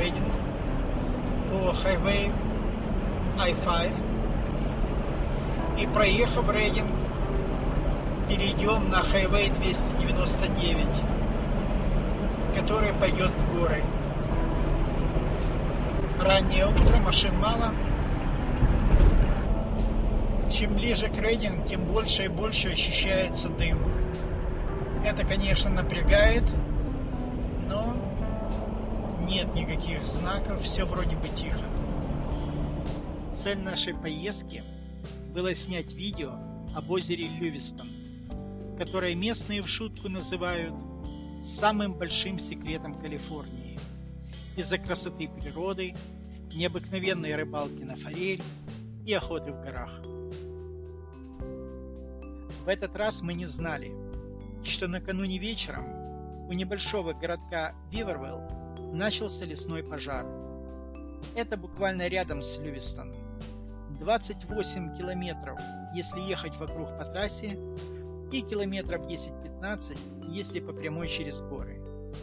Рейдинг по Highway I-5. И проехав Рейдинг, перейдем на Highway 299, который пойдет в горы. Раннее утро, машин мало. Чем ближе к Рейдингу, тем больше и больше ощущается дым. Это, конечно, напрягает, но нет никаких знаков, все вроде бы тихо. Цель нашей поездки было снять видео об озере Льюистон, которое местные в шутку называют самым большим секретом Калифорнии из-за красоты природы, необыкновенной рыбалки на форель и охоты в горах. В этот раз мы не знали, что накануне вечером у небольшого городка Вивервилл начался лесной пожар. Это буквально рядом с Льюистоном. 28 километров, если ехать вокруг по трассе, и километров 10-15, если по прямой через горы.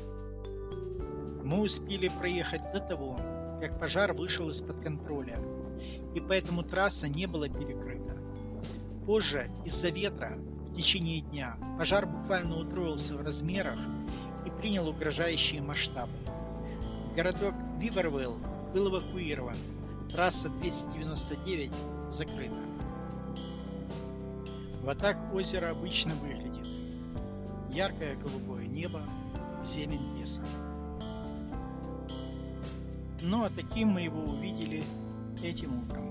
Мы успели проехать до того, как пожар вышел из-под контроля, и поэтому трасса не была перекрыта. Позже, из-за ветра, в течение дня пожар буквально утроился в размерах и принял угрожающие масштабы. Городок Вивервилл был эвакуирован, трасса 299 закрыта. Вот так озеро обычно выглядит. Яркое голубое небо, зелень леса. Ну а таким мы его увидели этим утром.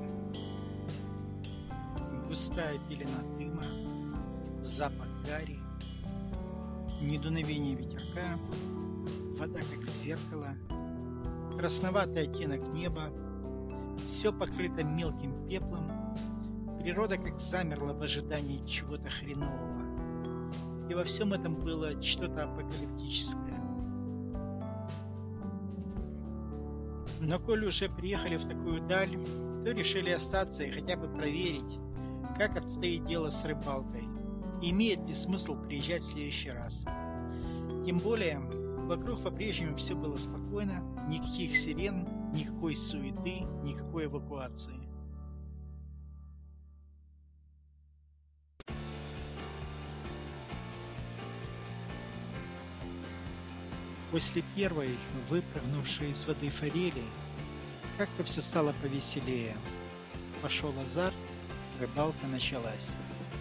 Густая пелена дыма, запах гари, недуновение ветерка, вода как зеркало, красноватый оттенок неба, все покрыто мелким пеплом, природа как замерла в ожидании чего-то хренового. И во всем этом было что-то апокалиптическое. Но коль уже приехали в такую даль, то решили остаться и хотя бы проверить, как обстоит дело с рыбалкой, и имеет ли смысл приезжать в следующий раз. Тем более, вокруг по-прежнему все было спокойно, никаких сирен, никакой суеты, никакой эвакуации. После первой, выпрыгнувшей из воды форели, как-то все стало повеселее. Пошел азарт, рыбалка началась.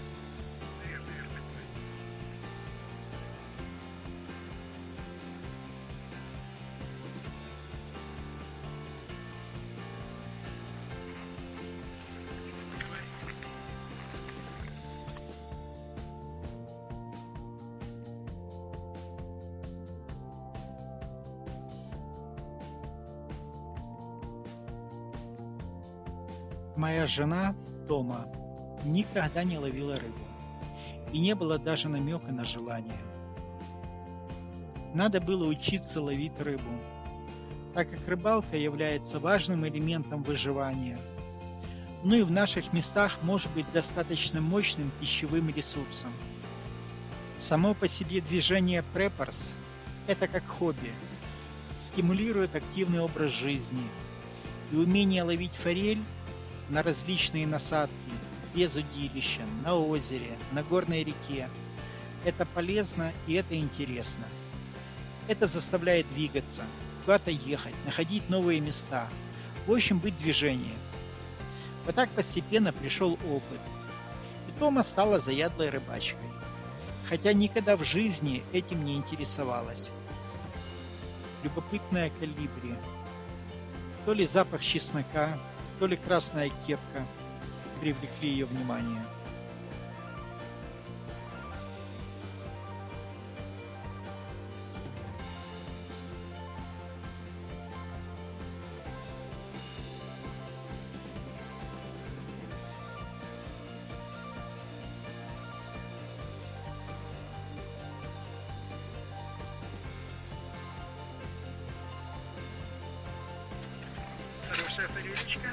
Моя жена, Тома, никогда не ловила рыбу, и не было даже намека на желание. Надо было учиться ловить рыбу, так как рыбалка является важным элементом выживания, ну и в наших местах может быть достаточно мощным пищевым ресурсом. Само по себе движение препперс – это как хобби, стимулирует активный образ жизни, и умение ловить форель на различные насадки, без удилища, на озере, на горной реке. Это полезно и это интересно. Это заставляет двигаться, куда-то ехать, находить новые места. В общем, быть в движении. Вот так постепенно пришел опыт. И Тома стала заядлой рыбачкой. Хотя никогда в жизни этим не интересовалась. Любопытная колибри. То ли запах чеснока, то ли красная кепка привлекли ее внимание. Хорошая форелечка.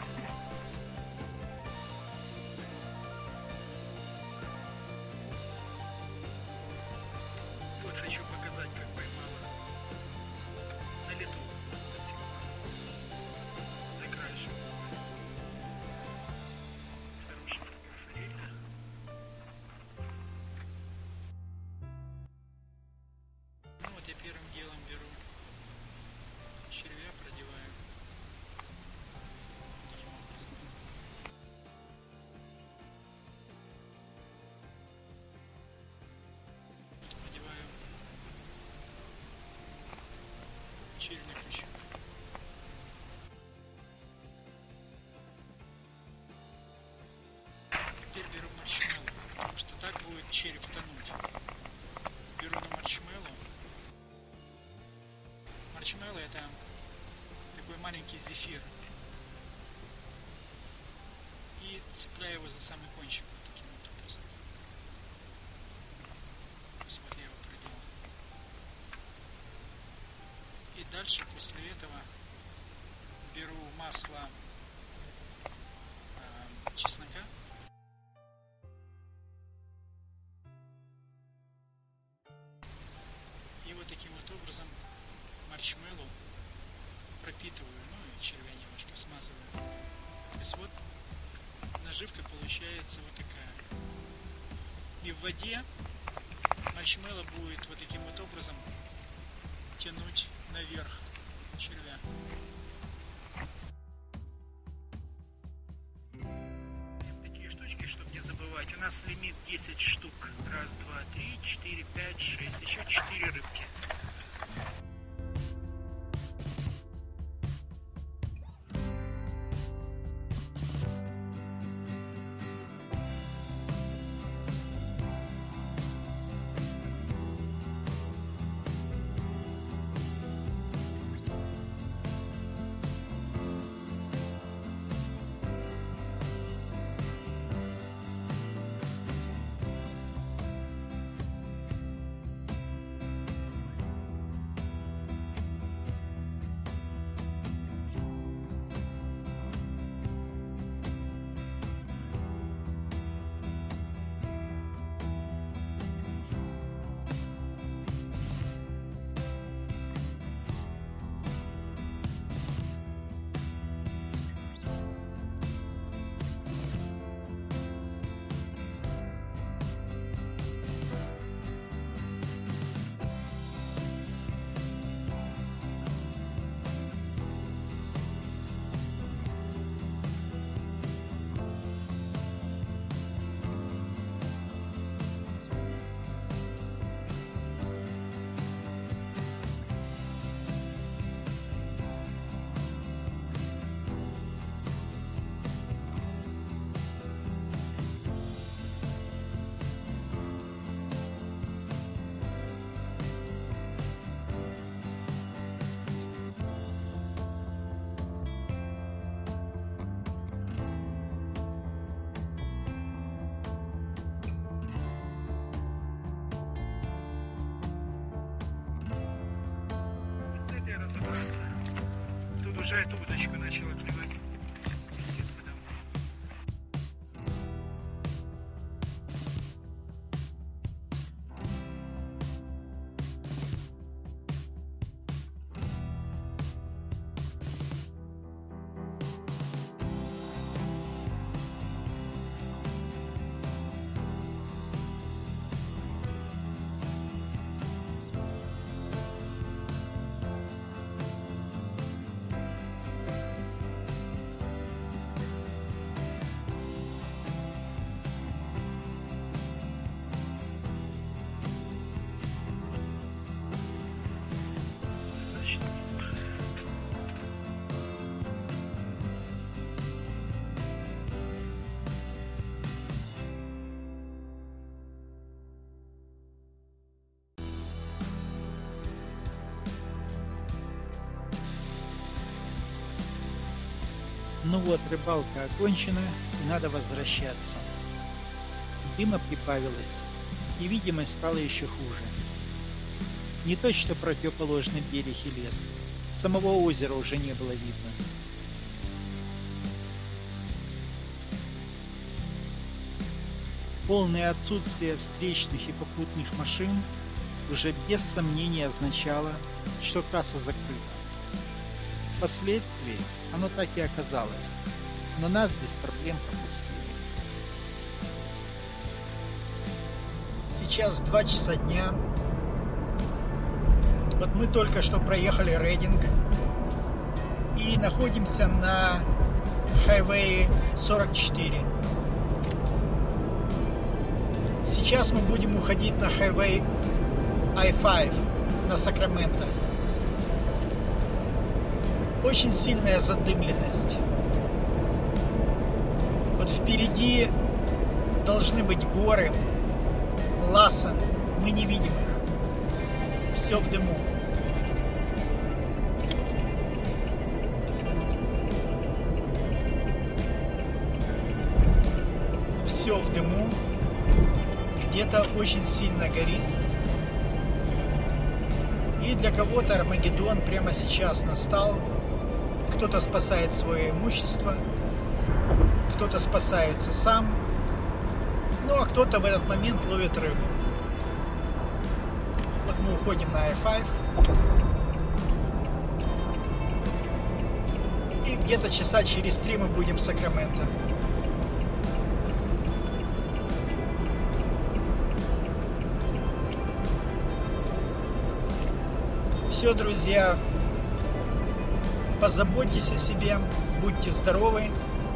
Вот хочу показать, как поймала на лету. Спасибо. маленький зефир. И цепляю его за самый кончик вот таким вот образом. Вот я его проделал. И дальше после этого беру масло чеснока. И вот таким вот образом маршмеллоу пропитываю, ну и червя немножко смазываю. То есть вот наживка получается вот такая. И в воде маршмеллоу будет вот таким вот образом тянуть наверх червя. Такие штучки, чтобы не забывать. У нас лимит 10 штук. Раз, два, три, 4, 5, 6. Еще 4 рыбки. Тут уже эту удочку начала клевать. Ну вот, рыбалка окончена, и надо возвращаться. Дыма прибавилось, и видимость стала еще хуже. Не то что противоположный берег и лес, самого озера уже не было видно. Полное отсутствие встречных и попутных машин уже без сомнения означало, что трасса закрыта. Впоследствии оно так и оказалось, но нас без проблем пропустили. Сейчас 2 часа дня. Вот мы только что проехали Рейдинг и находимся на Highway 44. Сейчас мы будем уходить на Highway I-5 на Сакраменто. Очень сильная задымленность. Вот впереди должны быть горы, Лассен, мы не видим их. Все в дыму. все в дыму, где-то очень сильно горит. И для кого-то Армагеддон прямо сейчас настал. Кто-то спасает свое имущество, кто-то спасается сам, ну а кто-то в этот момент ловит рыбу. Вот мы уходим на I-5. И где-то часа через 3 мы будем в Сакраменто. Все, друзья, позаботьтесь о себе, будьте здоровы.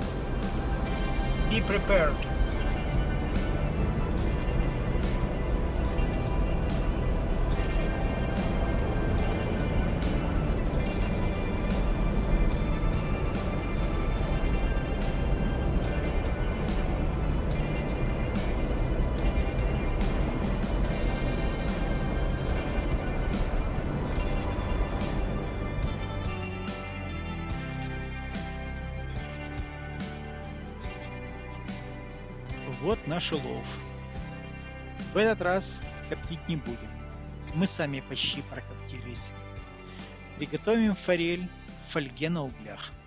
Be prepared. Вот наш улов. В этот раз коптить не будем. Мы сами почти прокоптились. Приготовим форель в фольге на углях.